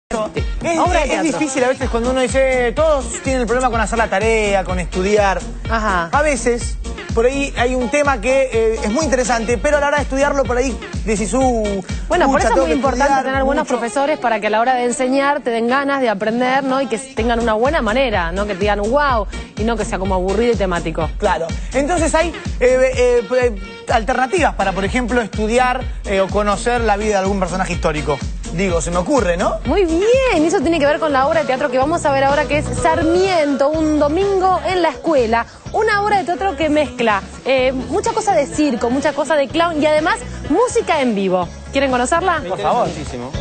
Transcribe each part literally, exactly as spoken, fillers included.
Es, Obra de es teatro. difícil a veces cuando uno dice, todos tienen el problema con hacer la tarea, con estudiar. Ajá. A veces, por ahí hay un tema que eh, es muy interesante, pero a la hora de estudiarlo, por ahí decís, uh, Bueno, por pucha, eso es tengo muy que importante estudiar tener buenos mucho. profesores para que a la hora de enseñar te den ganas de aprender, ¿no? Y que tengan una buena manera, ¿no? Que te digan wow, y no que sea como aburrido y temático. Claro. Entonces hay eh, eh, eh, alternativas para, por ejemplo, estudiar eh, o conocer la vida de algún personaje histórico. Digo, se me ocurre, ¿no? Muy bien, eso tiene que ver con la obra de teatro que vamos a ver ahora, que es Sarmiento, un domingo en la escuela. Una obra de teatro que mezcla eh, mucha cosa de circo, mucha cosa de clown y además música en vivo. ¿Quieren conocerla? Por favor. Muchísimo.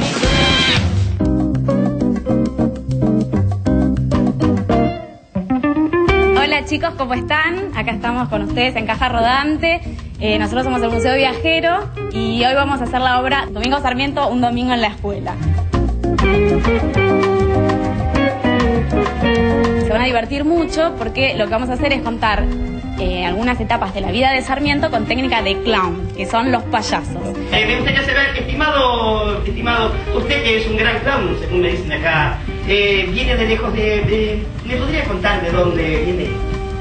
Hola chicos, ¿cómo están? Acá estamos con ustedes en Caja Rodante. Eh, nosotros somos el Museo Viajero y hoy vamos a hacer la obra Domingo Sarmiento, un domingo en la escuela. Se van a divertir mucho porque lo que vamos a hacer es contar eh, algunas etapas de la vida de Sarmiento con técnica de clown, que son los payasos. Eh, me gustaría saber, estimado, estimado, usted que es un gran clown, según me dicen acá, eh, viene de lejos de, de... ¿Me podría contar de dónde viene?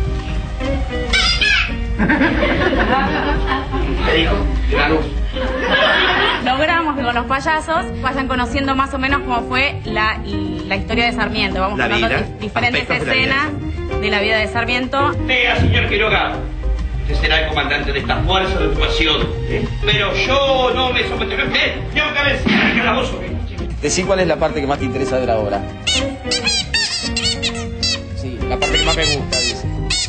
¿Qué dijo? La luz. Logramos que con los payasos vayan conociendo más o menos cómo fue la, la historia de Sarmiento. Vamos La contando vida, di- diferentes aspectos de la vida. escenas de la vida de Sarmiento. Vea, señor Quiroga, usted será el comandante de esta fuerza de ocupación, ¿eh? Pero yo no me someteré a usted. Tengo que ver si el calabozo. Decí cuál es la parte que más te interesa de la obra. Sí, la parte que más me gusta, dice.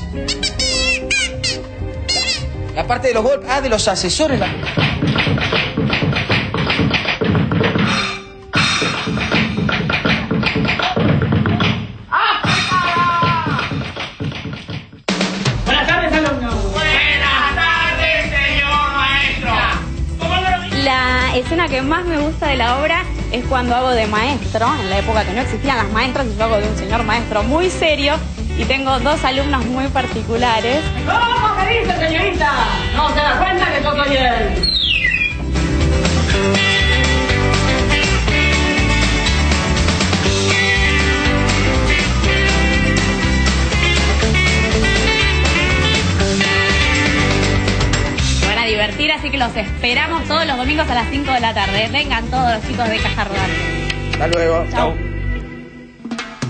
La parte de los golpes, ah, de los asesores. La... Buenas tardes, alumnos. Buenas tardes, señor maestro. ¿Cómo lo... La escena que más me gusta de la obra es cuando hago de maestro, en la época que no existían las maestras, y yo hago de un señor maestro muy serio, y tengo dos alumnos muy particulares. ¿Cómo se dice, señorita? ¿No se da cuenta que yo soy él? Se van a divertir, así que los esperamos todos los domingos a las cinco de la tarde. Vengan todos los chicos de Caja Rodante. Hasta luego. Chau.